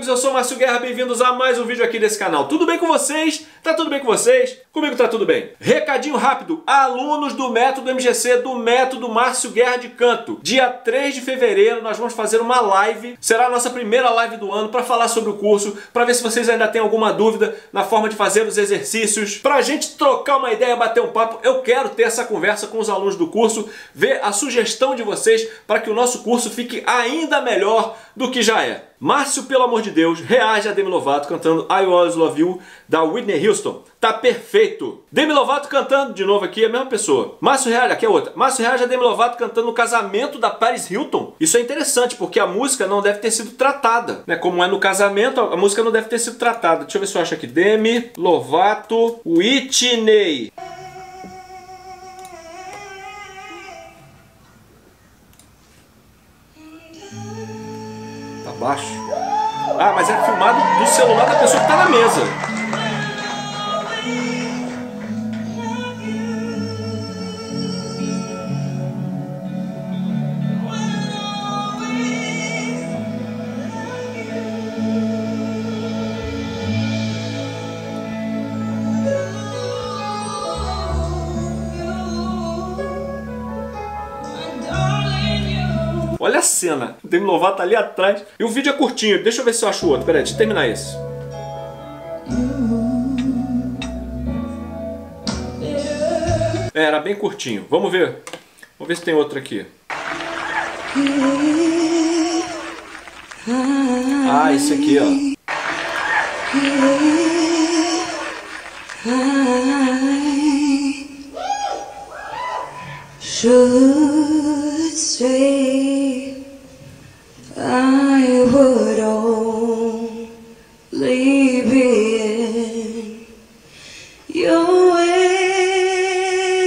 amigos, eu sou o Márcio Guerra, bem-vindos a mais um vídeo aqui desse canal. Tudo bem com vocês? Tá tudo bem com vocês? Comigo tá tudo bem. Recadinho rápido, alunos do Método MGC, do Método Márcio Guerra de Canto. Dia 3 de fevereiro nós vamos fazer uma live, será a nossa primeira live do ano para falar sobre o curso, para ver se vocês ainda têm alguma dúvida na forma de fazer os exercícios, pra gente trocar uma ideia, bater um papo. Eu quero ter essa conversa com os alunos do curso, ver a sugestão de vocês para que o nosso curso fique ainda melhor do que já é. Márcio, pelo amor de Deus, reage a Demi Lovato cantando I Always Love You, da Whitney Houston. Tá perfeito. Demi Lovato cantando, de novo aqui, a mesma pessoa. Márcio reage, aqui é outra. Márcio reage a Demi Lovato cantando no casamento da Paris Hilton. Isso é interessante, porque a música não deve ter sido tratada, né? Como é no casamento, a música não deve ter sido tratada. Deixa eu ver se eu acho aqui. Demi Lovato, Whitney. Tá baixo. Ah, mas é filmado do celular da pessoa que tá na mesa. Olha a cena, o Demi Lovato tá ali atrás. E o vídeo é curtinho, deixa eu ver se eu acho o outro. Peraí, deixa eu terminar esse. É, era bem curtinho. Vamos ver. Vamos ver se tem outro aqui. Ah, esse aqui, ó. Should stay, I would only be in your way.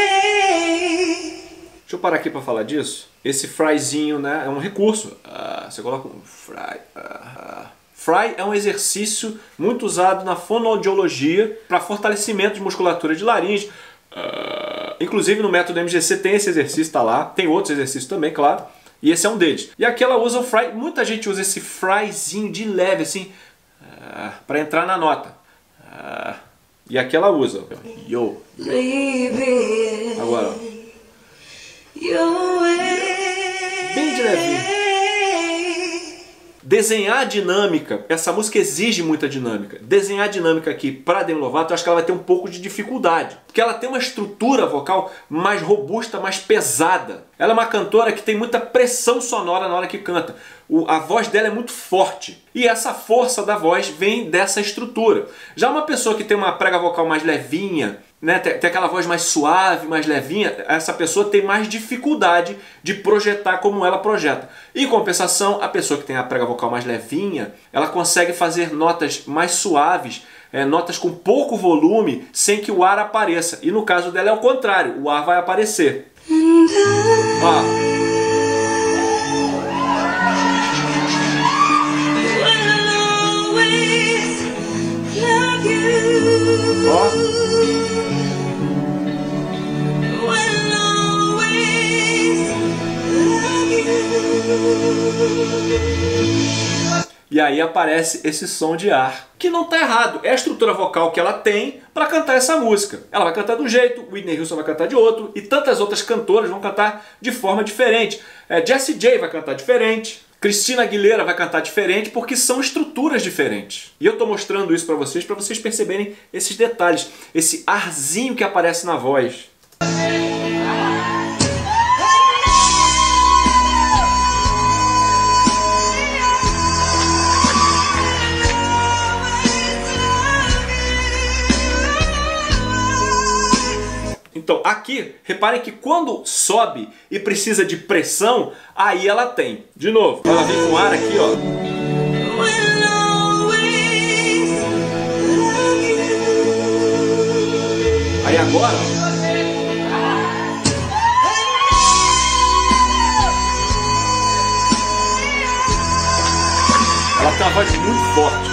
Deixa eu parar aqui para falar disso. Esse fryzinho, né, é um recurso. Você coloca um fry. Fry é um exercício muito usado na fonoaudiologia para fortalecimento de musculatura de laringe. Inclusive no método MGC tem esse exercício, tá lá. Tem outros exercícios também, claro. E esse é um deles. E aqui ela usa o fry. Muita gente usa esse fryzinho de leve, assim, para entrar na nota. E aqui ela usa. Yo. Agora, ó. Bem de levinho. Desenhar dinâmica, essa música exige muita dinâmica. Desenhar dinâmica aqui para Demi Lovato, eu acho que ela vai ter um pouco de dificuldade. Porque ela tem uma estrutura vocal mais robusta, mais pesada. Ela é uma cantora que tem muita pressão sonora na hora que canta. A voz dela é muito forte. E essa força da voz vem dessa estrutura. Já uma pessoa que tem uma prega vocal mais levinha, né, tem aquela voz mais suave, mais levinha, essa pessoa tem mais dificuldade de projetar como ela projeta. Em compensação, a pessoa que tem a prega vocal mais levinha, ela consegue fazer notas mais suaves, notas com pouco volume, sem que o ar apareça. E no caso dela é o contrário, o ar vai aparecer. Ó. Ó. E aí aparece esse som de ar, que não está errado, é a estrutura vocal que ela tem para cantar essa música. Ela vai cantar de um jeito, Whitney Houston vai cantar de outro, e tantas outras cantoras vão cantar de forma diferente. Jessie J vai cantar diferente, Christina Aguilera vai cantar diferente, porque são estruturas diferentes. E eu estou mostrando isso para vocês perceberem esses detalhes, esse arzinho que aparece na voz. Então aqui, reparem que quando sobe e precisa de pressão, aí ela tem. De novo, ela vem com ar aqui, ó. Aí agora, ela tem uma voz muito forte.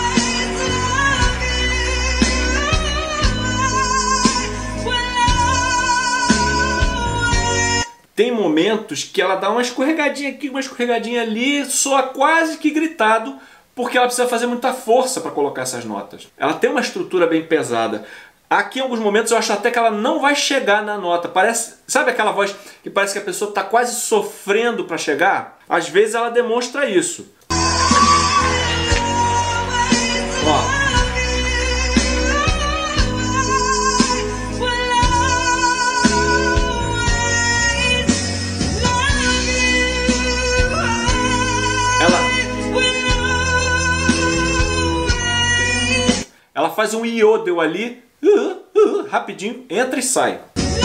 Tem momentos que ela dá uma escorregadinha aqui, uma escorregadinha ali, soa quase que gritado, porque ela precisa fazer muita força para colocar essas notas. Ela tem uma estrutura bem pesada. Aqui em alguns momentos eu acho até que ela não vai chegar na nota. Parece, sabe aquela voz que parece que a pessoa está quase sofrendo para chegar? Às vezes ela demonstra isso. Ó. Ela faz um iodel ali, rapidinho, entra e sai.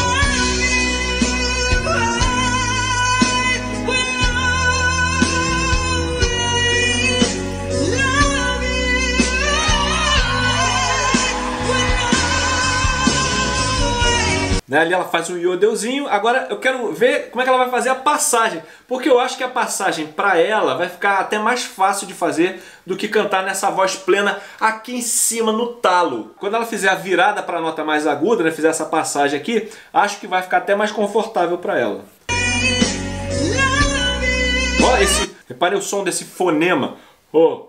Ali ela faz um iodelzinho. Agora eu quero ver como é que ela vai fazer a passagem, porque eu acho que a passagem para ela vai ficar até mais fácil de fazer do que cantar nessa voz plena aqui em cima no talo. Quando ela fizer a virada para a nota mais aguda, né, fizer essa passagem aqui, acho que vai ficar até mais confortável para ela. Olha esse, repare o som desse fonema. Oh.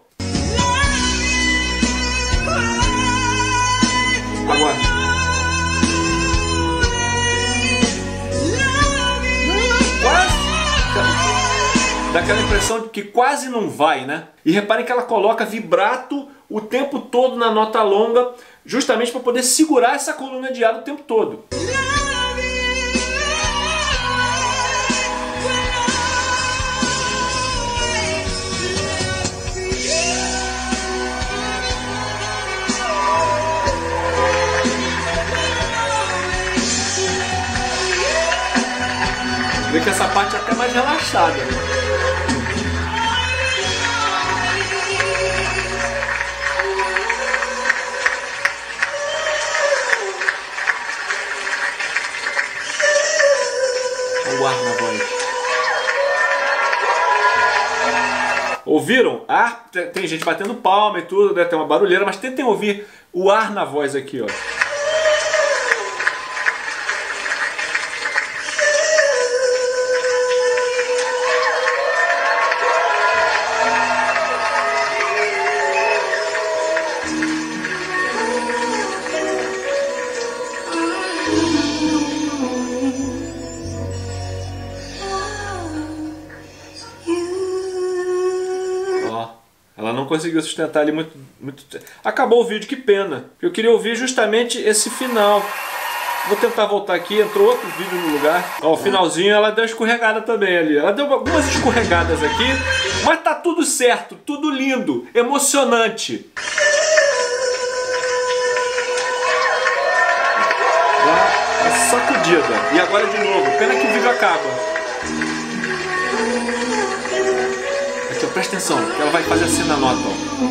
Agora. Dá aquela impressão de que quase não vai, né? E reparem que ela coloca vibrato o tempo todo na nota longa, justamente para poder segurar essa coluna de ar o tempo todo. Vê que essa parte é até mais relaxada. O ar na voz. Ouviram? Ah, tem gente batendo palma e tudo, deve ter uma barulheira, mas tentem ouvir o ar na voz aqui, ó. Ela não conseguiu sustentar ali muito. Acabou o vídeo, que pena. Eu queria ouvir justamente esse final. Vou tentar voltar aqui, entrou outro vídeo no lugar. Ó, o finalzinho ela deu uma escorregada também ali. Ela deu algumas escorregadas aqui, mas tá tudo certo, tudo lindo, emocionante. Dá uma sacudida. E agora de novo, pena que o vídeo acaba. Presta atenção, que ela vai fazer assim na nota, ó.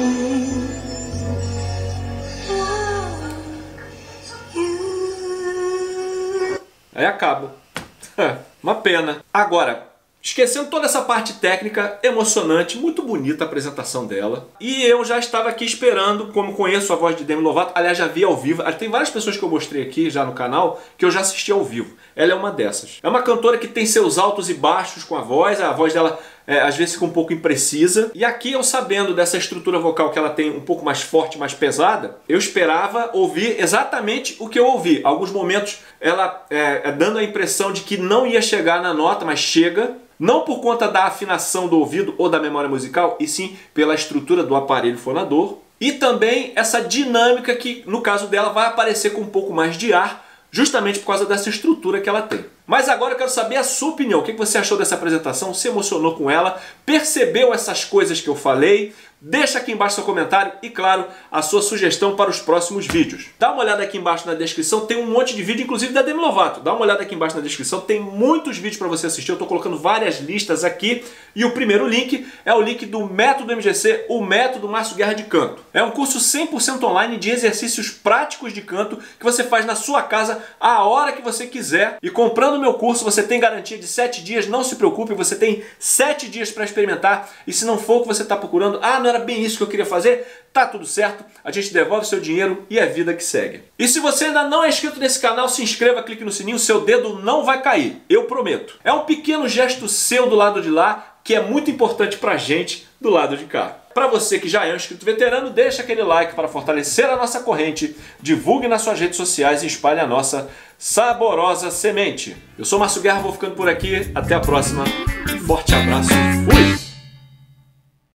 Aí acaba. Uma pena. Agora, esquecendo toda essa parte técnica, emocionante, muito bonita a apresentação dela. E eu já estava aqui esperando, como conheço a voz de Demi Lovato, aliás, já vi ao vivo. Tem várias pessoas que eu mostrei aqui já no canal, que eu já assisti ao vivo. Ela é uma dessas. É uma cantora que tem seus altos e baixos com a voz dela às vezes fica um pouco imprecisa. E aqui eu, sabendo dessa estrutura vocal que ela tem um pouco mais forte, mais pesada, eu esperava ouvir exatamente o que eu ouvi. Alguns momentos ela dando a impressão de que não ia chegar na nota, mas chega. Não por conta da afinação do ouvido ou da memória musical, e sim pela estrutura do aparelho fonador. E também essa dinâmica que, no caso dela, vai aparecer com um pouco mais de ar, justamente por causa dessa estrutura que ela tem. Mas agora eu quero saber a sua opinião. O que você achou dessa apresentação? Se emocionou com ela? Percebeu essas coisas que eu falei? Deixa aqui embaixo seu comentário e, claro, a sua sugestão para os próximos vídeos. Dá uma olhada aqui embaixo na descrição, tem um monte de vídeo, inclusive da Demi Lovato. Dá uma olhada aqui embaixo na descrição, tem muitos vídeos para você assistir. Eu estou colocando várias listas aqui. E o primeiro link é o link do Método MGC, o Método Márcio Guerra de Canto. É um curso 100% online de exercícios práticos de canto que você faz na sua casa a hora que você quiser. E comprando o meu curso você tem garantia de 7 dias, não se preocupe, você tem 7 dias para experimentar. E se não for o que você está procurando, não era bem isso que eu queria fazer, tá tudo certo, a gente devolve seu dinheiro e é vida que segue. E se você ainda não é inscrito nesse canal, se inscreva, clique no sininho, seu dedo não vai cair, eu prometo. É um pequeno gesto seu do lado de lá que é muito importante pra gente do lado de cá. Para você que já é um inscrito veterano, deixa aquele like para fortalecer a nossa corrente, divulgue nas suas redes sociais e espalhe a nossa saborosa semente. Eu sou Márcio Guerra, vou ficando por aqui. Até a próxima. Um forte abraço. Fui!